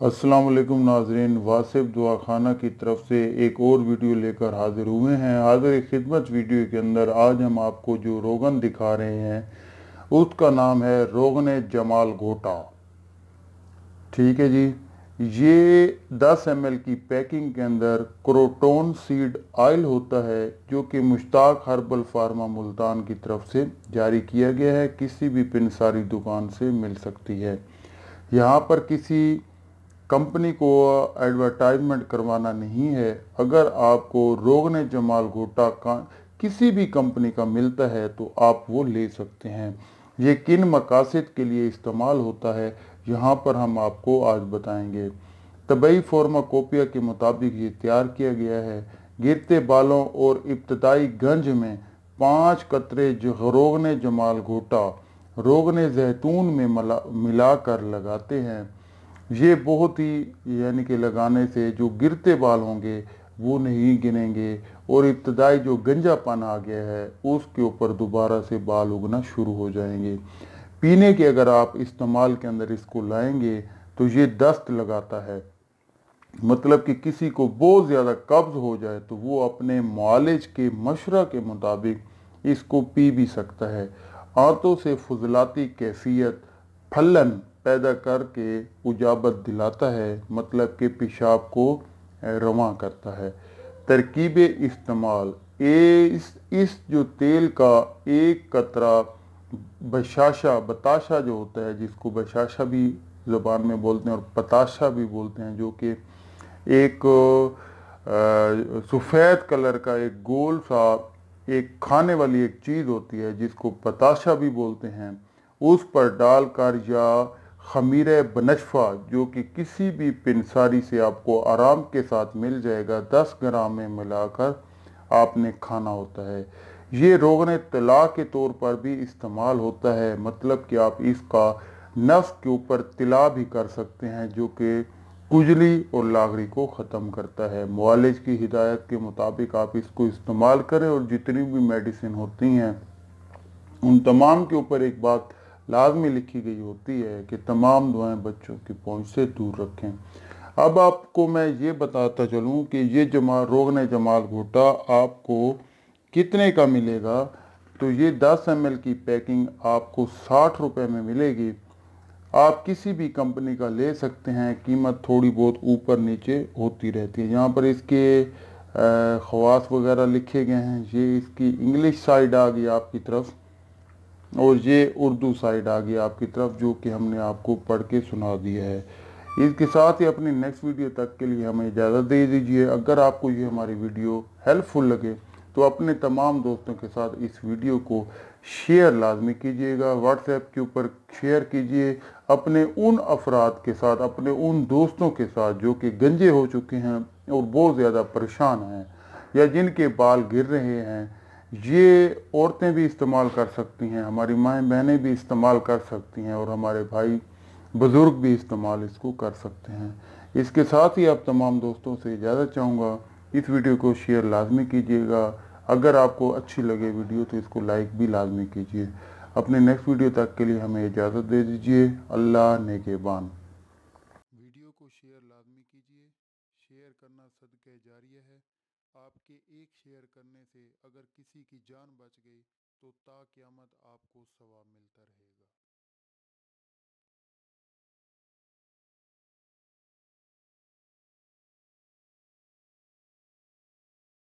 अस्सलाम वालेकुम नाजरीन, वासिफ दुआ खाना की तरफ से एक और वीडियो लेकर हाजिर हुए हैं। हाजिर खिदमत वीडियो के अंदर आज हम आपको जो रोगन दिखा रहे हैं उसका नाम है रोगन जमाल घोटा। ठीक है जी। ये 10 ml की पैकिंग के अंदर क्रोटोन सीड ऑयल होता है जो कि मुश्ताक हर्बल फार्मा मुल्तान की तरफ से जारी किया गया है। किसी भी पिनसारी दुकान से मिल सकती है। यहाँ पर किसी कंपनी को एडवर्टाइजमेंट करवाना नहीं है। अगर आपको रोगन जमाल घोटा का किसी भी कंपनी का मिलता है तो आप वो ले सकते हैं। ये किन मकासद के लिए इस्तेमाल होता है यहाँ पर हम आपको आज बताएंगे। तबई फार्माकोपिया के मुताबिक ये तैयार किया गया है। गिरते बालों और इब्तदाई गंज में 5 कतरे रोगन जमाल घोटा रोगन जैतून में मिलाकर लगाते हैं। ये बहुत ही यानी कि लगाने से जो गिरते बाल होंगे वो नहीं गिनेंगे और इब्तदाई जो गंजापन आ गया है उसके ऊपर दोबारा से बाल उगना शुरू हो जाएंगे। पीने के अगर आप इस्तेमाल के अंदर इसको लाएंगे तो ये दस्त लगाता है। मतलब कि किसी को बहुत ज़्यादा कब्ज़ हो जाए तो वो अपने मुआलिज के मशवरा के मुताबिक इसको पी भी सकता है। आंतों से फजलाती कैफियत फलन पैदा करके उजाबत दिलाता है, मतलब कि पेशाब को रवां करता है। तरकीब इस्तेमाल इस जो तेल का एक कतरा बताशा जो होता है, जिसको बशाशा भी ज़बान में बोलते हैं और पताशा भी बोलते हैं, जो कि एक सफ़ेद कलर का एक गोल सा एक खाने वाली एक चीज़ होती है जिसको पताशा भी बोलते हैं, उस पर डालकर या खमीर बनशफा जो कि किसी भी पिनसारी से आपको आराम के साथ मिल जाएगा 10 ग्राम में मिलाकर आपने खाना होता है। ये रोगन तिला के तौर पर भी इस्तेमाल होता है, मतलब कि आप इसका नफ्स के ऊपर तिला भी कर सकते हैं जो कि खुजली और लागरी को ख़त्म करता है। मुआलिज की हिदायत के मुताबिक आप इसको इस्तेमाल करें और जितनी भी मेडिसिन होती हैं उन तमाम के ऊपर एक बात लाजमी लिखी गई होती है कि तमाम दुआएं बच्चों की पहुंच से दूर रखें। अब आपको मैं ये बताता चलूं कि ये रोगन जमाल घोटा आपको कितने का मिलेगा। तो ये 10 ml की पैकिंग आपको 60 रुपये में मिलेगी। आप किसी भी कंपनी का ले सकते हैं, कीमत थोड़ी बहुत ऊपर नीचे होती रहती है। यहाँ पर इसके ख़वास वगैरह लिखे गए हैं। ये इसकी इंग्लिश साइड आ गई आपकी तरफ और ये उर्दू साइड आ गई आपकी तरफ, जो कि हमने आपको पढ़ के सुना दिया है। इसके साथ ही अपनी नेक्स्ट वीडियो तक के लिए हमें इजाज़त दे दीजिए। अगर आपको ये हमारी वीडियो हेल्पफुल लगे तो अपने तमाम दोस्तों के साथ इस वीडियो को शेयर लाजमी कीजिएगा। व्हाट्सएप के ऊपर शेयर कीजिए अपने उन अफराद के साथ, अपने उन दोस्तों के साथ जो कि गंजे हो चुके हैं और बहुत ज़्यादा परेशान हैं या जिनके बाल गिर रहे हैं। ये औरतें भी इस्तेमाल कर सकती हैं, हमारी माएँ बहनें भी इस्तेमाल कर सकती हैं और हमारे भाई बुज़ुर्ग भी इस्तेमाल इसको कर सकते हैं। इसके साथ ही आप तमाम दोस्तों से इजाज़त चाहूँगा। इस वीडियो को शेयर लाजमी कीजिएगा। अगर आपको अच्छी लगे वीडियो तो इसको लाइक भी लाजमी कीजिए। अपने नेक्स्ट वीडियो तक के लिए हमें इजाज़त दे दीजिए। अल्लाह नेगेबान। वीडियो को शेयर लाजमी कीजिए। शेयर करना सदक़े जारिया है। आपके एक शेयर करने से अगर किसी की जान बच गई तो ता क़यामत आपको सवाब मिलता रहेगा।